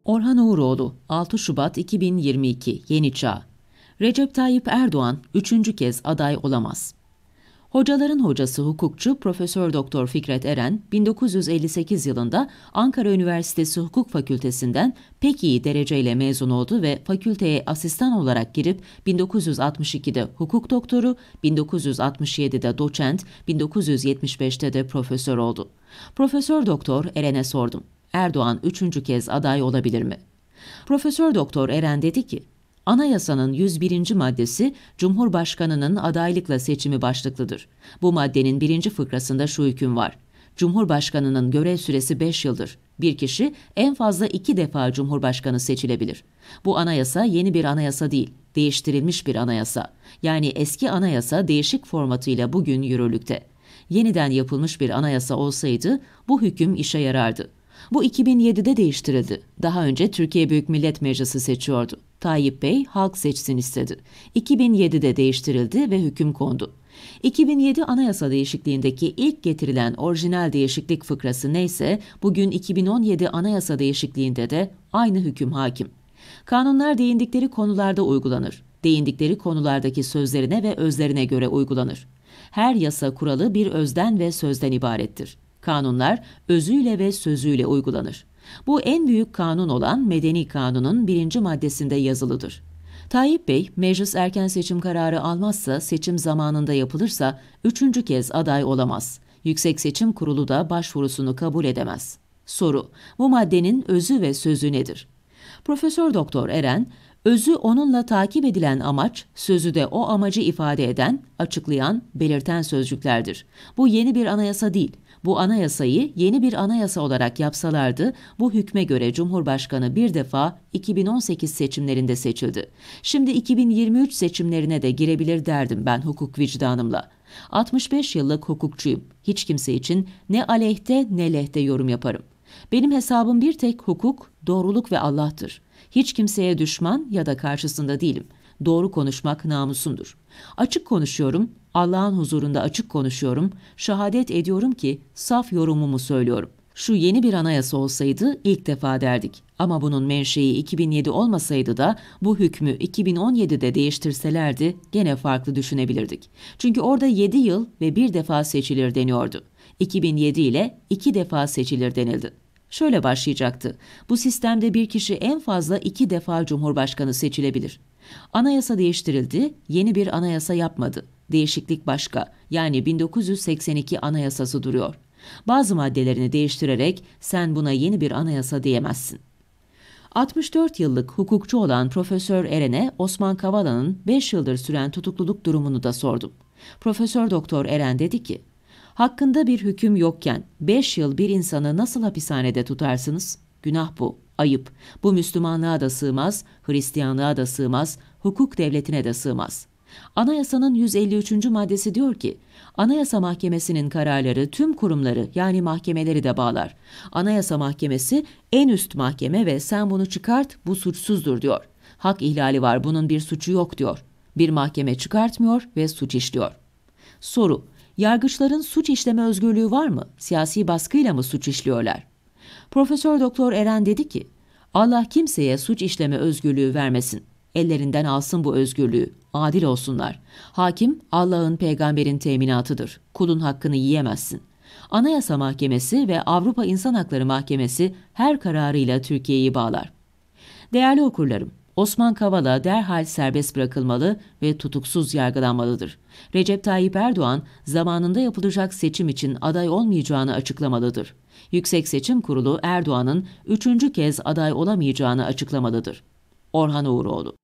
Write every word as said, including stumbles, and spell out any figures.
Orhan Uğuroğlu, altı Şubat iki bin yirmi iki, Yeni Çağ. Recep Tayyip Erdoğan üçüncü kez aday olamaz. Hocaların hocası hukukçu Profesör Doktor Fikret Eren, bin dokuz yüz elli sekiz yılında Ankara Üniversitesi Hukuk Fakültesinden pek iyi dereceyle mezun oldu ve fakülteye asistan olarak girip bin dokuz yüz altmış ikide hukuk doktoru, bin dokuz yüz altmış yedide doçent, bin dokuz yüz yetmiş beşte de profesör oldu. Profesör Doktor Eren'e sordum. Erdoğan üçüncü kez aday olabilir mi? Profesör Doktor Eren dedi ki, Anayasanın yüz birinci maddesi Cumhurbaşkanının adaylıkla seçimi başlıklıdır. Bu maddenin birinci fıkrasında şu hüküm var. Cumhurbaşkanının görev süresi beş yıldır. Bir kişi en fazla iki defa Cumhurbaşkanı seçilebilir. Bu anayasa yeni bir anayasa değil, değiştirilmiş bir anayasa. Yani eski anayasa değişik formatıyla bugün yürürlükte. Yeniden yapılmış bir anayasa olsaydı bu hüküm işe yarardı. Bu iki bin yedide değiştirildi. Daha önce Türkiye Büyük Millet Meclisi seçiyordu. Tayyip Bey halk seçsin istedi. iki bin yedide değiştirildi ve hüküm kondu. iki bin yedi anayasa değişikliğindeki ilk getirilen orijinal değişiklik fıkrası neyse, bugün iki bin on yedi anayasa değişikliğinde de aynı hüküm hakim. Kanunlar değindikleri konularda uygulanır. Değindikleri konulardaki sözlerine ve özlerine göre uygulanır. Her yasa kuralı bir özden ve sözden ibarettir. Kanunlar özüyle ve sözüyle uygulanır. Bu en büyük kanun olan Medeni Kanun'un birinci maddesinde yazılıdır. Tayyip Bey, meclis erken seçim kararı almazsa, seçim zamanında yapılırsa üçüncü kez aday olamaz. Yüksek Seçim Kurulu da başvurusunu kabul edemez. Soru: bu maddenin özü ve sözü nedir? Profesör Doktor Eren, özü onunla takip edilen amaç, sözü de o amacı ifade eden, açıklayan, belirten sözcüklerdir. Bu yeni bir anayasa değil. Bu anayasayı yeni bir anayasa olarak yapsalardı, bu hükme göre Cumhurbaşkanı bir defa iki bin on sekiz seçimlerinde seçildi. Şimdi iki bin yirmi üç seçimlerine de girebilir derdim ben hukuk vicdanımla. altmış beş yıllık hukukçuyum. Hiç kimse için ne aleyhte ne lehte yorum yaparım. Benim hesabım bir tek hukuk, doğruluk ve Allah'tır. Hiç kimseye düşman ya da karşısında değilim. Doğru konuşmak namusumdur. Açık konuşuyorum, Allah'ın huzurunda açık konuşuyorum, şehadet ediyorum ki saf yorumumu söylüyorum. Şu yeni bir anayasa olsaydı ilk defa derdik. Ama bunun menşei iki bin yedi olmasaydı da bu hükmü iki bin on yedide değiştirselerdi gene farklı düşünebilirdik. Çünkü orada yedi yıl ve bir defa seçilir deniyordu. iki bin yedi ile iki defa seçilir denildi. Şöyle başlayacaktı. Bu sistemde bir kişi en fazla iki defa Cumhurbaşkanı seçilebilir. Anayasa değiştirildi, yeni bir anayasa yapmadı. Değişiklik başka, yani bin dokuz yüz seksen iki anayasası duruyor. Bazı maddelerini değiştirerek sen buna yeni bir anayasa diyemezsin. altmış dört yıllık hukukçu olan Profesör Eren'e Osman Kavala'nın beş yıldır süren tutukluluk durumunu da sordum. Profesör Doktor Eren dedi ki, hakkında bir hüküm yokken beş yıl bir insanı nasıl hapishanede tutarsınız? Günah bu, ayıp. Bu Müslümanlığa da sığmaz, Hristiyanlığa da sığmaz, hukuk devletine de sığmaz. Anayasanın yüz elli üçüncü maddesi diyor ki, Anayasa Mahkemesi'nin kararları tüm kurumları yani mahkemeleri de bağlar. Anayasa Mahkemesi en üst mahkeme ve sen bunu çıkart, bu suçsuzdur diyor. Hak ihlali var, bunun bir suçu yok diyor. Bir mahkeme çıkartmıyor ve suç işliyor. Soru: yargıçların suç işleme özgürlüğü var mı? Siyasi baskıyla mı suç işliyorlar? Profesör Doktor Eren dedi ki, Allah kimseye suç işleme özgürlüğü vermesin. Ellerinden alsın bu özgürlüğü. Adil olsunlar. Hakim, Allah'ın, peygamberin teminatıdır. Kulun hakkını yiyemezsin. Anayasa Mahkemesi ve Avrupa İnsan Hakları Mahkemesi her kararıyla Türkiye'yi bağlar. Değerli okurlarım, Osman Kavala derhal serbest bırakılmalı ve tutuksuz yargılanmalıdır. Recep Tayyip Erdoğan zamanında yapılacak seçim için aday olmayacağını açıklamalıdır. Yüksek Seçim Kurulu Erdoğan'ın üçüncü kez aday olamayacağını açıklamalıdır. Orhan Uğuroğlu.